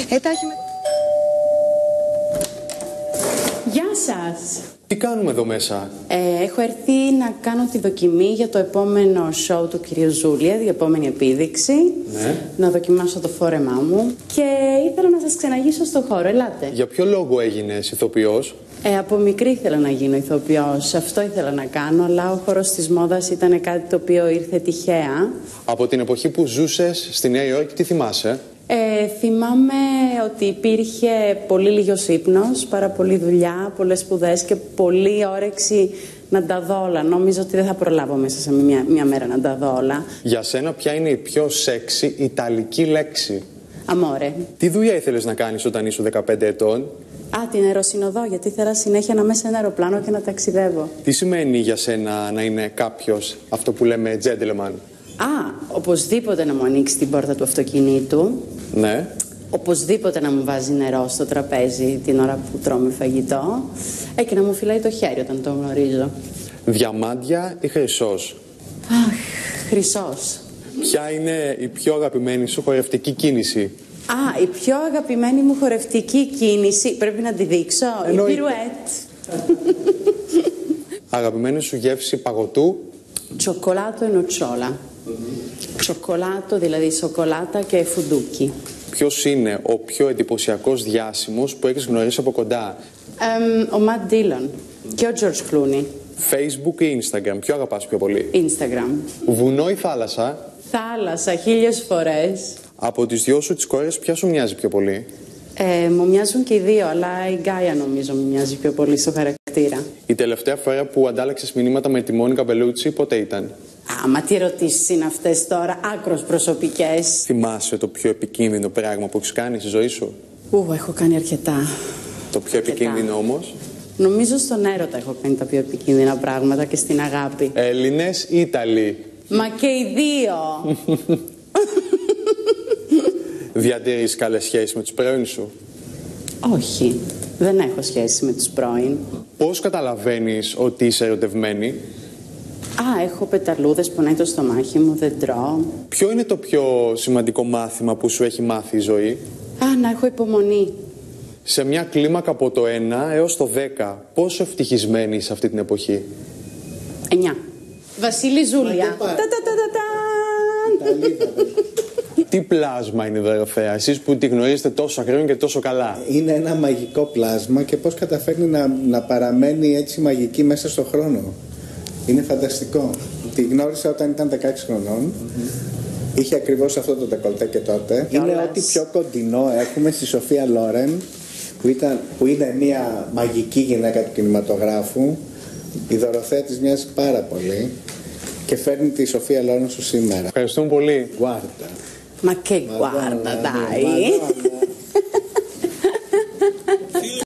Γεια σας. Τι κάνουμε εδώ μέσα? Έχω έρθει να κάνω τη δοκιμή για το επόμενο show του κυρίου Ζούλια, την επόμενη επίδειξη. Ναι. Να δοκιμάσω το φόρεμά μου. Και ήθελα να σας ξεναγήσω στο χώρο. Ελάτε. Για ποιο λόγο έγινες ηθοποιός? Από μικρή ήθελα να γίνω ηθοποιός. Αυτό ήθελα να κάνω, αλλά ο χώρος της μόδας ήταν κάτι το οποίο ήρθε τυχαία. Από την εποχή που ζούσες στη Νέα Υόρκη, τι θυμάσαι? Θυμάμαι ότι υπήρχε πολύ λίγος ύπνος, πάρα πολλή δουλειά, πολλές σπουδές και πολλή όρεξη να τα δω όλα. Νόμιζα ότι δεν θα προλάβω μέσα σε μια μέρα να τα δω όλα. Για σένα ποια είναι η πιο σεξι ιταλική λέξη? Αμόρε. Τι δουλειά ήθελες να κάνεις όταν ήσουν 15 ετών? Την αεροσυνοδό, γιατί ήθελα συνέχεια να είμαι σε ένα αεροπλάνο και να ταξιδεύω. Τι σημαίνει για σένα να είναι κάποιος αυτό που λέμε gentleman? Οπωσδήποτε να μου ανοίξει την πόρτα του αυτοκινήτου. Ναι. Οπωσδήποτε να μου βάζει νερό στο τραπέζι την ώρα που τρώμε φαγητό. Και να μου φυλάει το χέρι όταν τον γνωρίζω. Διαμάντια ή χρυσός? Χρυσός. Ποια είναι η πιο αγαπημένη σου χορευτική κίνηση? Η πιο αγαπημένη μου χορευτική κίνηση, πρέπει να τη δείξω, Εννοείται. η πυρουέτ. Αγαπημένη σου γεύση παγωτού? Τσοκολάτο e nocciola. Τσοκολάτο, δηλαδή σοκολάτα και φουντούκι. Ποιος είναι ο πιο εντυπωσιακός διάσημος που έχεις γνωρίσει από κοντά? Ο Ματ Ντίλον και ο Τζορτζ Κλούνι. Facebook ή Instagram, ποιο αγαπάς πιο πολύ? Instagram. Βουνό ή θάλασσα? Θάλασσα, 1000 φορές. Από τις δυο σου τις κόρες, ποια σου μοιάζει πιο πολύ? Μου μοιάζουν και οι δύο, αλλά η Γκάια νομίζω μου μοιάζει πιο πολύ στο χαρακτήρα. Η τελευταία φορά που αντάλλαξες μηνύματα με τη Μόνικα Μπελούτσι, πότε ήταν? Μα τι ερωτήσεις είναι αυτές τώρα, άκρως προσωπικές. Θυμάσαι το πιο επικίνδυνο πράγμα που έχεις κάνει στη ζωή σου? Έχω κάνει αρκετά. Το πιο επικίνδυνο όμως? Νομίζω στον έρωτα έχω κάνει τα πιο επικίνδυνα πράγματα και στην αγάπη. Έλληνες ή Ιταλοί? Μα και οι δύο. Διατηρείς καλές σχέσεις με τους πρώην σου? Όχι, δεν έχω σχέση με τους πρώην. Πώς καταλαβαίνεις ότι είσαι ερωτευμένη? Έχω πεταλούδες, πονάει το στομάχι μου, δεν τρώω. Ποιο είναι το πιο σημαντικό μάθημα που σου έχει μάθει η ζωή? Να έχω υπομονή. Σε μια κλίμακα από το 1 έως το 10, πόσο ευτυχισμένη είσαι αυτή την εποχή? 9. Βασίλη Ζούλια. Τι πλάσμα είναι η Δωροθέα, εσείς που τη γνωρίζετε τόσο χρόνια και τόσο καλά? Είναι ένα μαγικό πλάσμα και πώς καταφέρνει να παραμένει έτσι μαγική μέσα στον χρόνο. Είναι φανταστικό. Τη γνώρισα όταν ήταν 16 χρονών. Είχε ακριβώς αυτό το ντεκολτέ και τότε. Είναι ό,τι πιο κοντινό έχουμε στη Σοφία Λόρεν, που είναι μια μαγική γυναίκα του κινηματογράφου. Η Δωροθέα της μοιάζει πάρα πολύ και φέρνει τη Σοφία Λόρεν σου σήμερα. Ευχαριστούμε πολύ. Guarda. Ma che guarda, dai!